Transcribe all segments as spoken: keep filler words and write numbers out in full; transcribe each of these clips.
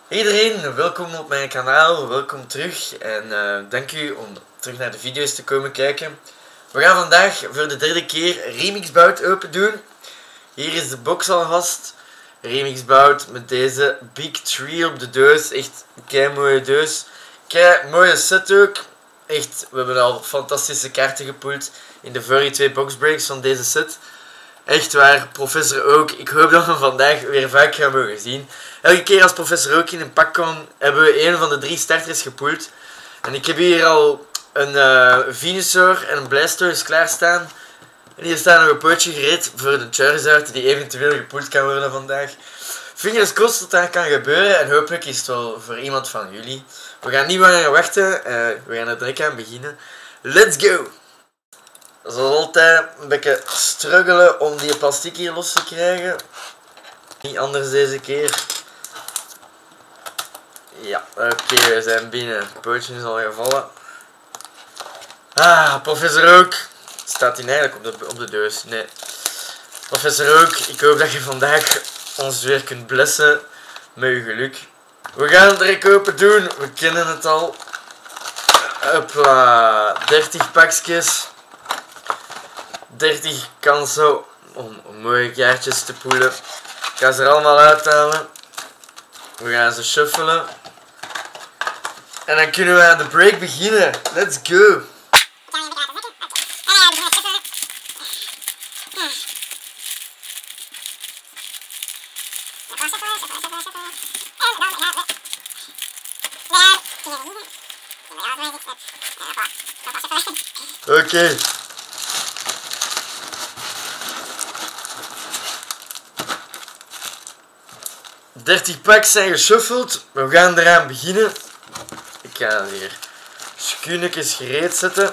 Iedereen, welkom op mijn kanaal, welkom terug en uh, dank u om terug naar de video's te komen kijken. We gaan vandaag voor de derde keer Remixbout open doen. Hier is de box alvast. Remixbout met deze Big Tree op de doos, echt een kei mooie doos. Kei mooie set ook, echt, we hebben al fantastische kaarten gepoeld in de vorige twee boxbreaks van deze set. Echt waar, Professor Oak. Ik hoop dat we vandaag weer vaak gaan mogen zien. Elke keer als Professor Oak in een pak kwam, hebben we een van de drie starters gepoeld. En ik heb hier al een uh, Venusaur en een Blastoise klaarstaan. En hier staat nog een pootje gereed voor de Charizard die eventueel gepoeld kan worden vandaag. Fingers crossed dat dat kan gebeuren en hopelijk is het wel voor iemand van jullie. We gaan niet langer wachten, uh, we gaan er direct aan beginnen. Let's go! Zoals altijd een beetje struggelen om die plastic hier los te krijgen. Niet anders deze keer. Ja, oké, okay, we zijn binnen. Het pootje is al gevallen. Ah, Professor Oak. Staat hij eigenlijk op de, op de doos? Nee. Professor Oak, ik hoop dat je vandaag ons weer kunt blessen met je geluk. We gaan het direct open doen. We kennen het al. Hopla, dertig pakjes. dertig kansen om mooie kaartjes te poelen. Ik ga ze er allemaal uithalen. We gaan ze shuffelen. En dan kunnen we aan de break beginnen. Let's go! Oké. Okay. dertig packs zijn geshuffeld. We gaan eraan beginnen. Ik ga hier schunnetjes gereed zetten.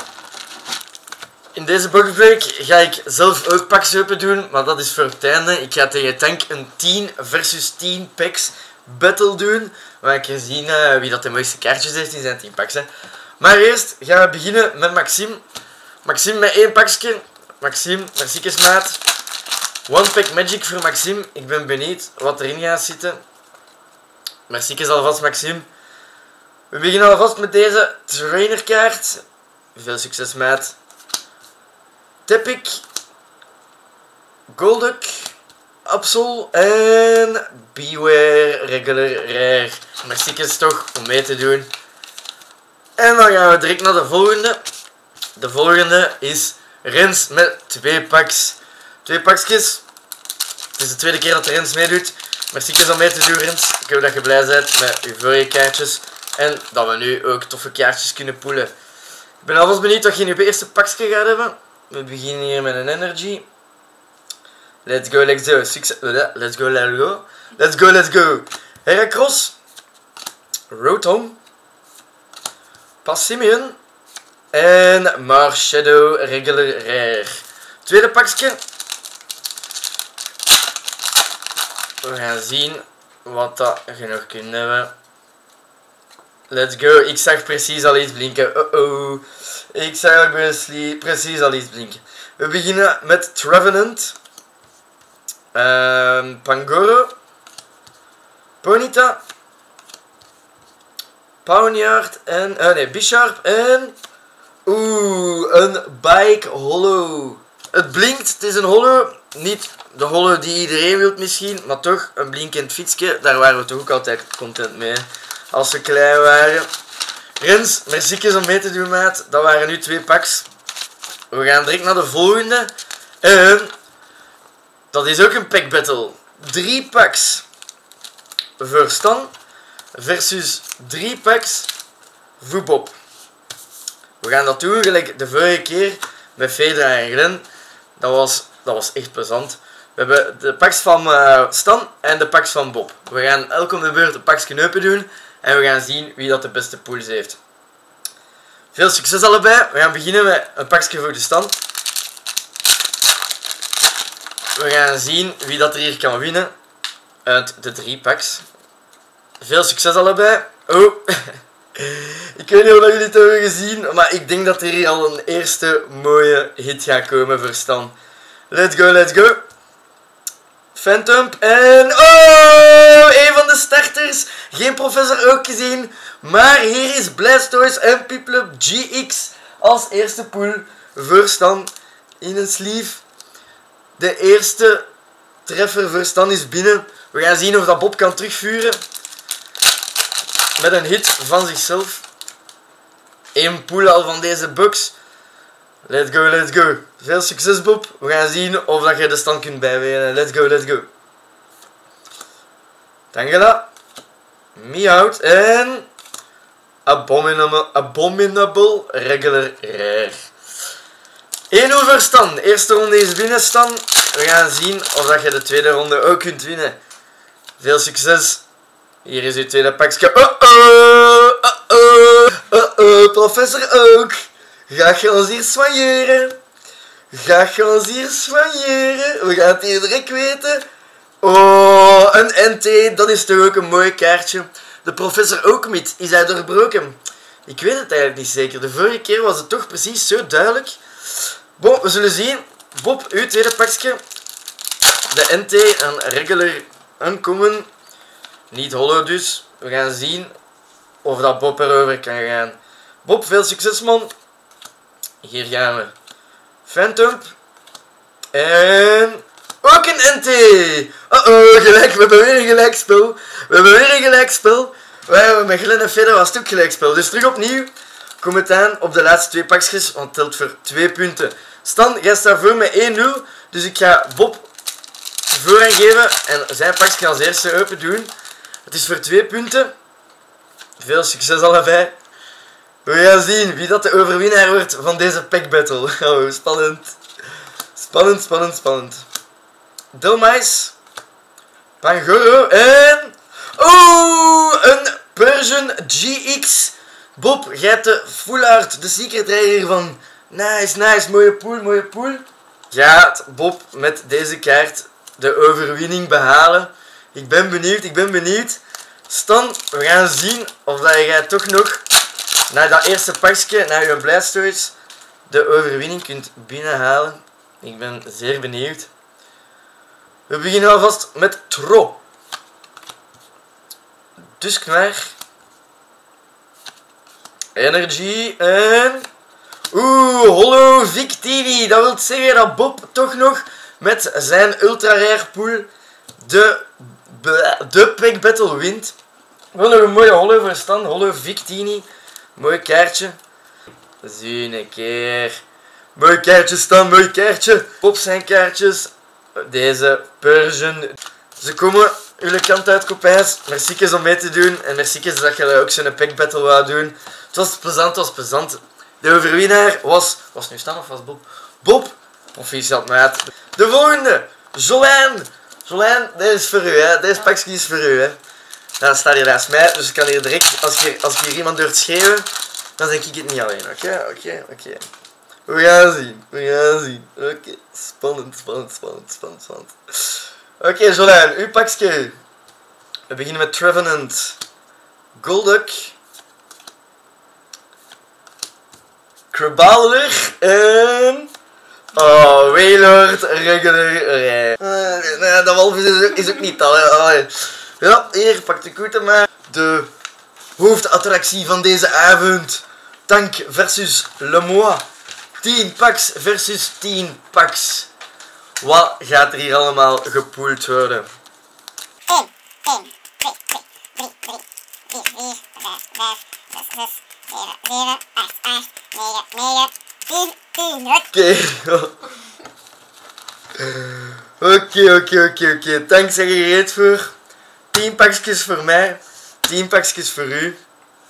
In deze boxbreak ga ik zelf ook packs open doen, maar dat is voor het einde. Ik ga tegen Tank een tien versus tien packs battle doen. We gaan keer zien uh, wie dat de mooiste kaartjes heeft in zijn tien packs. Hè. Maar eerst gaan we beginnen met Maxime. Maxime met één pakje. Maxime, merci maat. One pack magic voor Maxime. Ik ben benieuwd wat erin gaat zitten. Merci alvast Maxime. We beginnen alvast met deze trainerkaart. Veel succes maat. Tepic. Golduck. Absol. En Beware Regular Rare. Merci toch om mee te doen. En dan gaan we direct naar de volgende. De volgende is Rens met twee packs. Twee pakjes. Het is de tweede keer dat de Rens meedoet. Merci om mee te doen, Rens. Ik hoop dat je blij bent met je vorige kaartjes. En dat we nu ook toffe kaartjes kunnen poelen. Ik ben alvast benieuwd wat je in je eerste pakje gaat hebben. We beginnen hier met een Energy. Let's go, let's go. Succes. Let's go, let's go. Let's go, let's go. Heracross. Rotom. Passimian. En Marshadow Regular Rare. Tweede pakje. We gaan zien wat dat je nog kunt hebben. Let's go. Ik zag precies al iets blinken. Uh oh. Ik zag precies al iets blinken. We beginnen met Trevenant. Um, Pangoro. Ponyta. Pawniard. En... Uh, nee, Bisharp. En... Oeh, een Bike Hollow. Het blinkt. Het is een Hollow. Niet de Hollow die iedereen wilt misschien. Maar toch een blinkend fietsje. Daar waren we toch ook altijd content mee. Als ze klein waren. Rens, merci om mee te doen, maat. Dat waren nu twee packs. We gaan direct naar de volgende. En dat is ook een pack battle. Drie packs voor Stan versus drie packs voor Bob. We gaan dat doen gelijk de vorige keer met Fedra en Glen. Dat was, dat was echt plezant. We hebben de packs van uh, Stan en de packs van Bob. We gaan elk om de beurt een pakje open doen. En we gaan zien wie dat de beste pools heeft. Veel succes allebei. We gaan beginnen met een pakje voor de Stan. We gaan zien wie dat er hier kan winnen. Uit de drie packs. Veel succes allebei. Oh. Ik weet niet of jullie het hebben gezien. Maar ik denk dat er hier al een eerste mooie hit gaat komen voor Stan. Let's go, let's go. Phantom en... Oh! Een van de starters. Geen Professor Oak gezien. Maar hier is Blastoise en Piplup G X als eerste pool voor Stan in een sleeve. De eerste treffer voor Stan is binnen. We gaan zien of dat Bob kan terugvuren. Met een hit van zichzelf. Eén pool al van deze box. Let's go, let's go. Veel succes Bob. We gaan zien of dat je de stand kunt bijbenen. Let's go, let's go. Tangela. Meowth en... Abominable, abominable Regular Rare. één nul voor Stan. De eerste ronde is binnen Stan. We gaan zien of dat je de tweede ronde ook kunt winnen. Veel succes. Hier is uw tweede pakje. Oh oh, oh oh, oh oh, Professor Oak. Ga je ons hier soigneren? Ga je ons hier soigneren? We gaan het hier direct weten. Oh, een N T, dat is toch ook een mooi kaartje. De Professor Oak mythe, is hij doorbroken? Ik weet het eigenlijk niet zeker. De vorige keer was het toch precies zo duidelijk. Bon, we zullen zien. Bob, uw tweede pakje. De N T, een regular uncommon. Niet hollow dus. We gaan zien of dat Bob erover kan gaan. Bob, veel succes man. Hier gaan we. Phantom. En... ook een N T. Uh oh, gelijk. We hebben weer een gelijkspel. We hebben weer een gelijkspel. We hebben met Glenn en Fedder was het ook gelijkspel. Dus terug opnieuw. Kom het aan op de laatste twee pakjes. Want het telt voor twee punten. Stan, jij staat voor met één nul. Dus ik ga Bob voorrang geven. En zijn pakje als eerste open doen. Het is voor twee punten. Veel succes allebei. We gaan zien wie dat de overwinnaar wordt van deze pack battle. Oh, spannend. Spannend, spannend, spannend. Dhelmise. Pangoro en... oeh, een Persian G X. Bob, jij hebt de full art, de secret rare hiervan. Nice, nice, mooie pool, mooie pool. Gaat Bob met deze kaart de overwinning behalen? Ik ben benieuwd, ik ben benieuwd. Stan, we gaan zien of dat je toch nog, na dat eerste pakje, na je Blastoise, de overwinning kunt binnenhalen. Ik ben zeer benieuwd. We beginnen alvast met Tro. Dusknoir. Energy en... oeh, Hollow Victini. Dat wil zeggen dat Bob toch nog met zijn ultra rare pool de, de pack battle wint. Wel nog een mooie Hollow voor Stan. Hollow Victini. Mooi kaartje. Zie een keer. Mooi kaartje Stan, mooi kaartje. Bob zijn kaartjes. Deze Persian. Ze komen jullie kant uit, kopijs. Merci om mee te doen. En merci dat je ook zo'n pack battle wou doen. Het was plezant, het was plezant. De overwinnaar was... was nu Stan of was Bob? Bob! Officieel maat. De volgende. Jolijn. Jolijn, deze is voor u, hè. Deze pakje is voor u, hè. Dan staat hier naast mij, dus ik kan hier direct... Als je, als je hier iemand hoort schreeuwen, dan denk ik het niet alleen. Oké, oké, oké. We gaan zien, we gaan zien. Oké, okay. Spannend, spannend, spannend, spannend, spannend. Oké, okay, Jolijn, uw pakje. We beginnen met Trevenant. Golduck. Kraballer en... oh, Wailord, regular. Okay. Uh, nee, dat walvis is ook, is ook niet al. Hè. Ja, hier, pak de koeten maar. De hoofdattractie van deze avond. Tank versus Le Moi. tien packs versus tien packs. Wat gaat er hier allemaal gepoeld worden? één, één, twee, twee, drie, drie, vier, vier, vijf, vijf, zes, zes, zeven, zeven, acht, acht, negen, negen, tien, tien. Oké. Oké, oké, oké, oké. Tank, zeg je gereed voor? tien pakjes voor mij. tien pakjes voor u.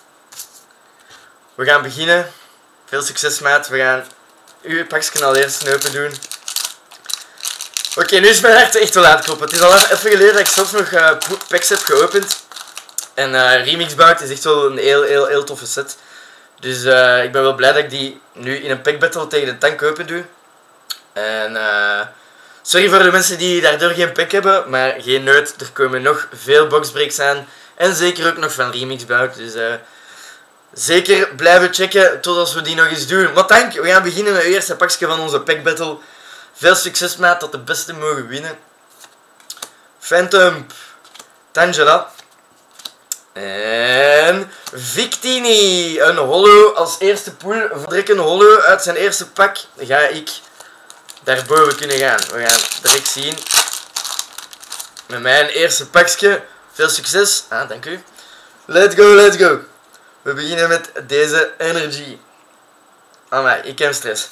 We gaan beginnen. Veel succes, maat. We gaan uw pakje al eerst open doen. Oké, okay, nu is mijn hart echt wel aan het kloppen. Het is al even geleden dat ik zelf nog uh, packs heb geopend. En uh, Remix Bout is echt wel een heel, heel, heel toffe set. Dus uh, ik ben wel blij dat ik die nu in een pack battle tegen de tank open doe. En uh, sorry voor de mensen die daardoor geen pack hebben, maar geen nood. Er komen nog veel boxbreaks aan. En zeker ook nog van Remix Bout. Dus uh, zeker blijven checken tot we die nog eens doen. Maar tank, we gaan beginnen met het eerste pakje van onze pack battle. Veel succes, maat, dat de beste mogen winnen. Phantom, Tangela En Victini, een holo als eerste pool. Direct een holo uit zijn eerste pak. Ga ik daarboven kunnen gaan. We gaan direct zien. Met mijn eerste pakje. Veel succes. Ah, dank u. Let's go, let's go. We beginnen met deze energy. Amai, ik heb stress.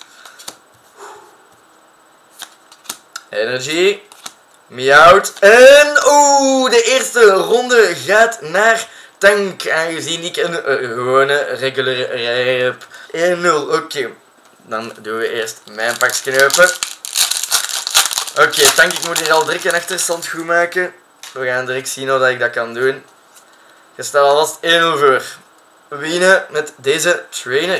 Energy. Meowt. En oeh, de eerste ronde gaat naar Tank. Aangezien ik een uh, gewone regular rij heb. één nul, oké. Okay. Dan doen we eerst mijn pakje open. Oké, okay, Tank, ik moet hier al direct een achterstand goed maken. We gaan direct zien hoe ik dat kan doen. Je staat alvast één nul voor. We beginnen met deze trainer.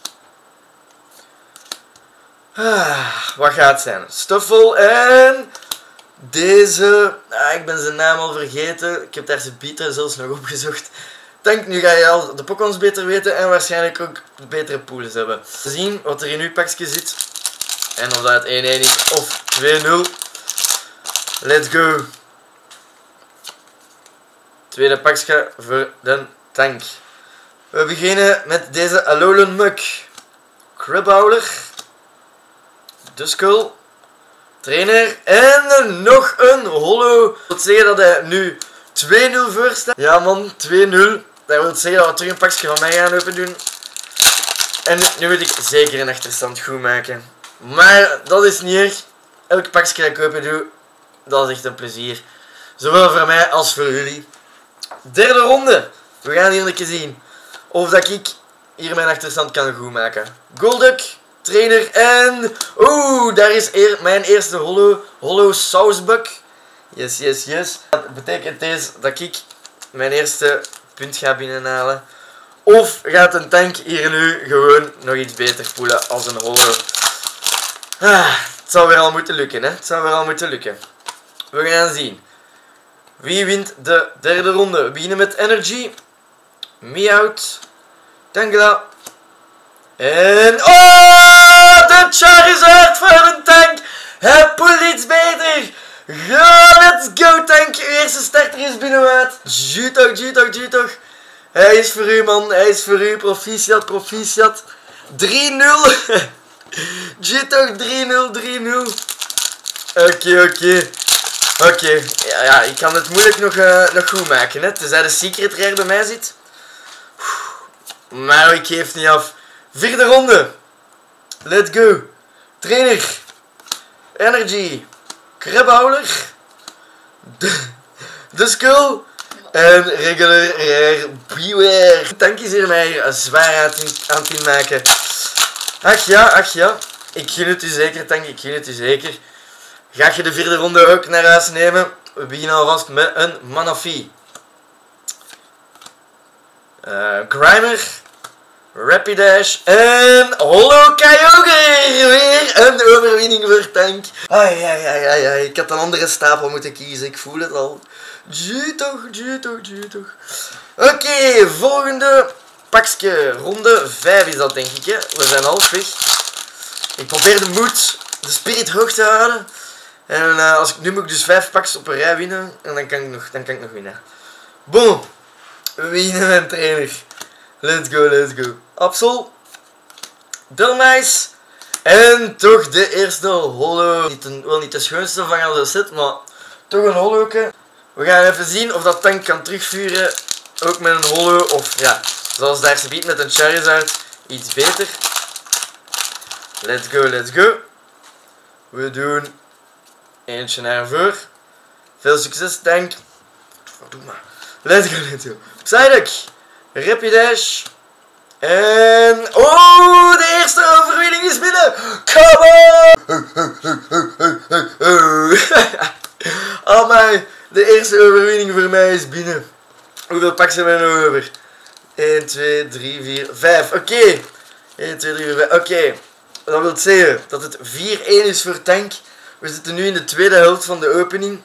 Ah, wat gaat het zijn? Stuffle en deze. Ah, ik ben zijn naam al vergeten. Ik heb daar zijn bieter zelfs nog opgezocht. Tank, nu ga je al de Pokémons beter weten en waarschijnlijk ook betere pools hebben. We zien wat er in uw pakje zit. En of dat het één één is of twee nul. Let's go. Tweede pakje voor de Tank. We beginnen met deze Alolan Muk. Crabowler. Duskull. Trainer. En nog een holo. Dat wil zeggen dat hij nu twee nul voor staat. Ja man, twee nul. Dat wil zeggen dat we terug een pakje van mij gaan open doen. En nu moet ik zeker een achterstand goed maken. Maar dat is niet erg. Elk pakje dat ik open doe, dat is echt een plezier. Zowel voor mij als voor jullie. Derde ronde. We gaan hier een keer zien of dat ik hier mijn achterstand kan goed maken. Golduck, trainer en... Oeh, daar is eer mijn eerste holo. Holo Saucebuck. Yes, yes, yes. Dat betekent deze dat ik mijn eerste punt ga binnenhalen. Of gaat een Tank hier nu gewoon nog iets beter poelen als een holo. Ah, het zou weer al moeten lukken, hè. Het zou weer al moeten lukken. We gaan zien. Wie wint de derde ronde? We beginnen met Energy. Meowth. Tangela. En... Oh! De Charizard voor een Tank! Hij poelt iets beter! Ja, let's go Tank! Uw eerste starter is binnenwaard. Jutok, jutok, jutok. Hij is voor u man, hij is voor u. Proficiat, proficiat. drie nul. Jutok, drie nul, drie nul. Oké, okay, oké. Okay. Oké, okay. ja, ja, ik kan het moeilijk nog, uh, nog goed maken, hè. Tenzij de secret rare bij mij zit. Maar ik geef niet af. Vierde ronde. Let's go. Trainer. Energy. Crabowler. Duskull. En regular rare beware. Tank is hier mij zwaar aan het, aan het inmaken. Ach ja, ach ja. Ik gun het u zeker, Tank. Ik gun het u zeker. Ga je de vierde ronde ook naar huis nemen? We beginnen alvast met een Manaphy. Uh, Grimer. Rapidash. En Holo Kyogre. Weer een overwinning voor Tank. Ai, ai, ai, ai, ai. Ik had een andere stapel moeten kiezen. Ik voel het al. Jutok, jutok, jutok. Oké, okay, volgende pakje. Ronde vijf is dat, denk ik. Hè? We zijn halfweg. Ik probeer de moed, de spirit hoog te houden. En uh, als ik nu moet ik dus vijf pakjes op een rij winnen. En dan kan ik nog, dan kan ik nog winnen. Boom. We winnen mijn trainer. Let's go, let's go. Absol. Delmice. En toch de eerste holo. Niet een, wel niet de schoonste van de set, maar toch een holoke. We gaan even zien of dat Tank kan terugvuren. Ook met een holo. Of ja, zoals daar ze biedt met een Charizard. Iets beter. Let's go, let's go. We doen eentje naar voor. Veel succes, Tank. Doe maar. Let's go, let's go. Psyduck. Rapidash. En... Oh, de eerste overwinning is binnen. Come on. Oh my. De eerste overwinning voor mij is binnen. Hoeveel pakjes hebben we nog over? één, twee, drie, vier, vijf. Oké. Okay. één, twee, drie, vier, vijf. Oké. Okay. Dat wil zeggen dat het vier één is voor Tank. We zitten nu in de tweede helft van de opening.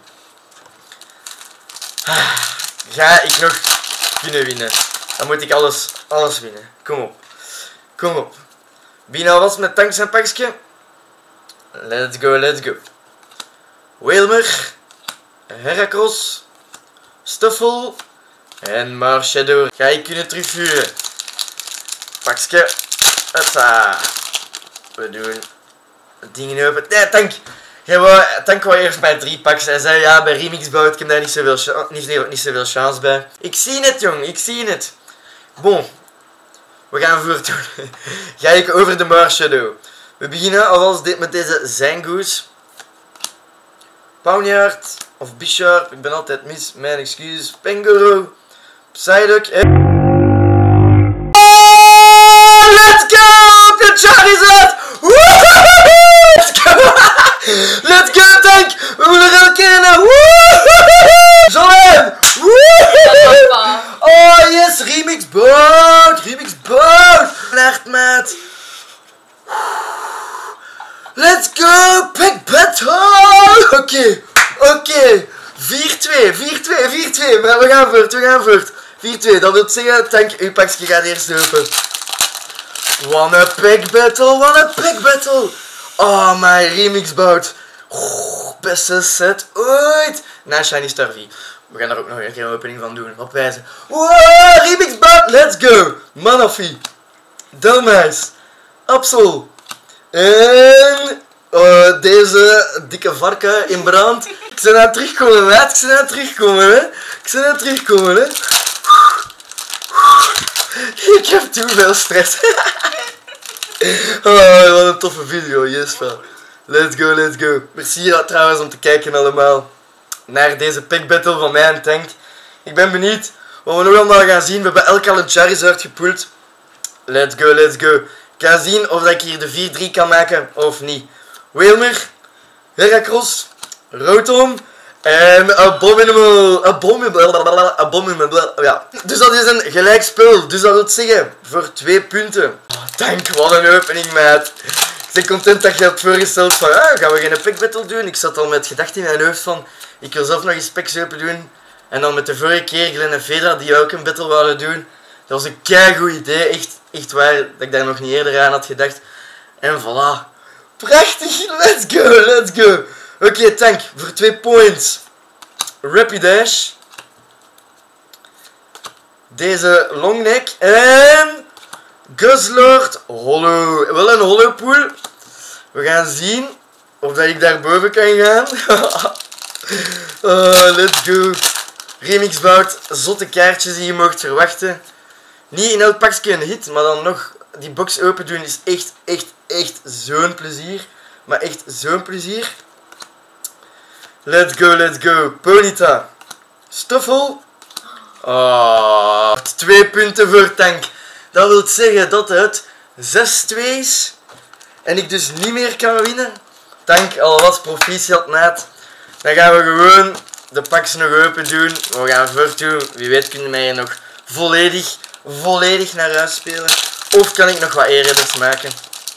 Ga ik nog kunnen winnen? Dan moet ik alles, alles winnen. Kom op. Kom op. Begin alvast met Tank zijn pakje. Let's go, let's go. Wailmer. Heracross. Stuffle. En Marshadow. Ga je kunnen terugvuren. Pakske. Hoppa. We doen dingen open. Nee, Tank. Jij wou, Tank wou eerst bij drie paks. Hij zei ja, bij Remixbout, ik heb daar niet zoveel, niet, niet zoveel chance bij. Ik zie het, jong. Ik zie het. Bon. We gaan voortdoen. Ga ik over de Marshadow. We beginnen alvast dit met deze Zangoose. Pawniard of Bisharp. Ik ben altijd mis. Mijn excuses. Pangoro. Psyduck. En... Oh, let's go! De Charizard! Let's go! Let's go, Tank! We moeten er kennen! Jolene! Oh yes, Remix Boat! Remix Boat! Lacht, maat! Let's go! Pack Battle! Oké, okay. oké. Okay. vier twee, vier twee, vier twee. Maar we gaan voort, we gaan voort. vier twee, dat wil zeggen, Tank, uw pakje gaat eerst open. What a pack battle, what a pack battle! Oh, my Remix Bout. Oh, beste set ooit. Na Shiny Star V. We gaan daar ook nog een keer een opening van doen. Opwijzen. Wow, Remix Bout, let's go! Manaphy. Delmice. Absol. En... Uh, deze dikke varken in brand. Ik ben aan het terugkomen, maat. Ik ben aan het terugkomen, hè. Ik ben aan het terugkomen, hè. Ik heb te veel stress. Oh, wat een toffe video, yes man. Let's go, let's go. Merci trouwens om te kijken allemaal naar deze pick battle van mij en Tank. Ik ben benieuwd wat we nog allemaal gaan zien. We hebben elk al een Charizard gepoeld. Let's go, let's go. Ik ga zien of ik hier de vier drie kan maken of niet. Wilmer, Heracross, Rotom en Abominable. Abominable. Abominable. Ja. Dus dat is een gelijk spel. Dus dat wil zeggen voor twee punten. Oh, Tank, wat een opening, maat. Ik ben content dat je hebt voorgesteld van ah, gaan we geen pick battle doen. Ik zat al met gedachten in mijn hoofd van ik wil zelf nog eens packs open doen. En dan met de vorige keer Glenn en Fedra die ook een battle wouden doen. Dat was een keigoed idee. Echt, echt waar dat ik daar nog niet eerder aan had gedacht. En voilà. Prachtig, let's go, let's go. Oké, okay, Tank, voor twee points. Rapidash. Deze Longneck. En... Guzzlord Hollow. Wel een Hollow pool. We gaan zien of dat ik daarboven kan gaan. Oh, let's go. Remix Bout, zotte kaartjes die je mocht verwachten. Niet in elk pakje een hit, maar dan nog die box open doen is echt, echt, echt zo'n plezier. Maar echt zo'n plezier. Let's go, let's go. Ponyta. Stuffle. Oh, twee punten voor Tank. Dat wil zeggen dat het zes twee is. En ik dus niet meer kan winnen. Tank, alvast proficiat, maat. Dan gaan we gewoon de packs nog open doen. We gaan voortdoen. Wie weet kunnen wij hier nog volledig, volledig naar huis spelen. Of kan ik nog wat eerder maken.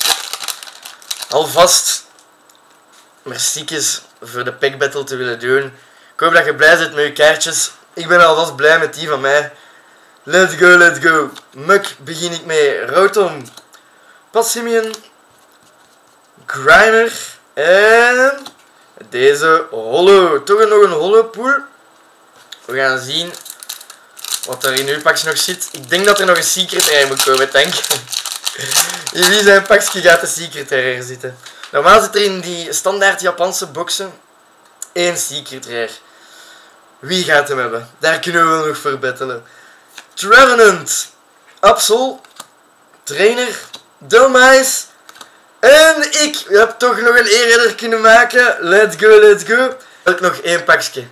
Alvast merciekes voor de pack battle te willen doen. Ik hoop dat je blij bent met je kaartjes. Ik ben alvast blij met die van mij. Let's go, let's go. Muk begin ik mee. Rotom. Passimian. Grimer. En deze Hollow. Toch nog een Hollow pool. We gaan zien wat er in uw pakje nog zit. Ik denk dat er nog een secret rare moet komen, Tank. In wie zijn pakje gaat de secret rare zitten? Normaal zit er in die standaard Japanse boxen één secret rare. Wie gaat hem hebben? Daar kunnen we wel nog voor battelen. Trevenant, Absol, Trainer, Delmice en ik heb toch nog een eerder kunnen maken. Let's go, let's go. Ook nog één pakje.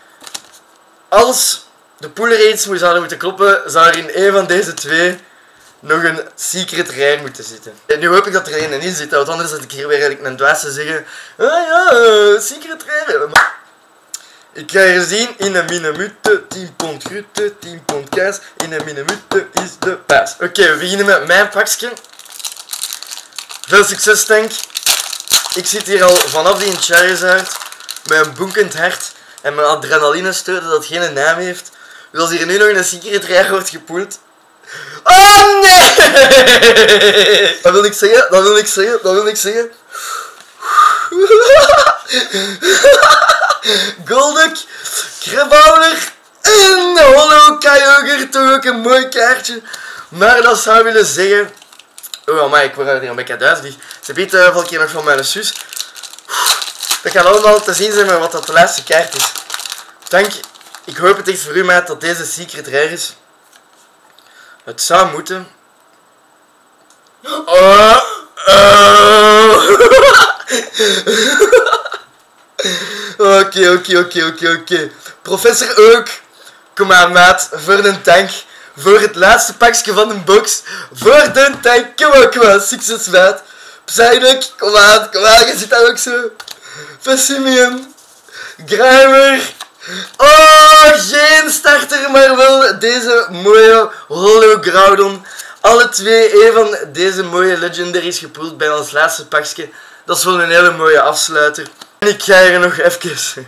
Als de pooler eens zouden moeten kloppen, zou er in één van deze twee nog een secret rare moeten zitten. En nu hoop ik dat er één in zit, want anders zit ik hier weer eigenlijk een dwaas te zeggen. Ah ja, secret rare. Ik ga hier zien, in een minute, tien pond groente, tien pond kaas, in een minute is de paas. Oké, okay, we beginnen met mijn pakje. Veel succes, Tank. Ik zit hier al vanaf die Charizard, met een bonkend hart en mijn adrenaline stoten dat geen naam heeft. Dus als hier nu nog een secret rare wordt gepoeld. Oh nee! Dat wil ik zeggen, dat wil ik zeggen, dat wil ik zeggen. Golduck, Crabrawler en Hollow yoghurt, toch ook een mooi kaartje. Maar dat zou willen zeggen... Oh, maar ik word hier een beetje duizelig. Ze biedt uh, een keer nog van mijn zus. Dat kan allemaal te zien zijn met wat dat de laatste kaart is. Dank. Ik hoop het echt voor u, maat, dat deze secret rare is. Het zou moeten. Oh, oh. Oké, oké, oké, oké, oké. Professor ook. Kom aan, maat, voor een tank. Voor het laatste pakje van de box. Voor de tank. Kom aan, kom aan. Succes, maat. Psyduck, kom aan, kom aan. Je zit daar ook zo. Pessimium. Grimer. Oh, geen starter, maar wel deze mooie Hologroudon. Alle twee, een van deze mooie legendaries gepoeld bij ons laatste pakje. Dat is wel een hele mooie afsluiter. En ik ga hier nog even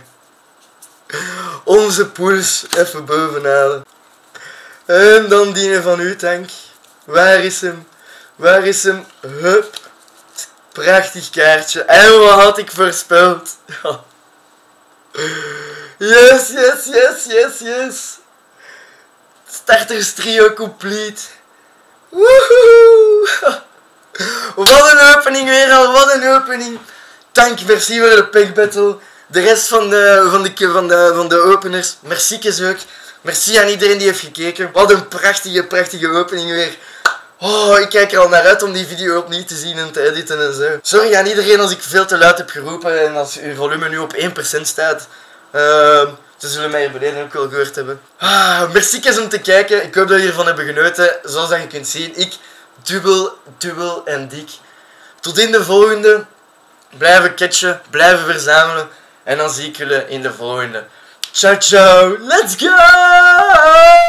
onze pools even bovenhalen. En dan die van u, tank. Waar is hem? Waar is hem? Hup. Prachtig kaartje. En wat had ik voorspeld? Yes, yes, yes, yes, yes. Starters trio complete. Woehoe. Wat een opening weer al, wat een opening. Tank, merci voor de pack battle. De rest van de, van de, van de, van de openers, merci ook. Merci aan iedereen die heeft gekeken. Wat een prachtige, prachtige opening weer. Oh, ik kijk er al naar uit om die video opnieuw te zien en te editen en zo. Sorry aan iedereen als ik veel te luid heb geroepen en als uw volume nu op één procent staat. Uh, ze zullen mij hier beneden ook wel gehoord hebben. Ah, merci om te kijken. Ik hoop dat jullie ervan hebben genoten. Zoals dat je kunt zien, ik dubbel, dubbel en dik. Tot in de volgende. Blijven catchen, blijven verzamelen. En dan zie ik jullie in de volgende. Ciao, ciao. Let's go!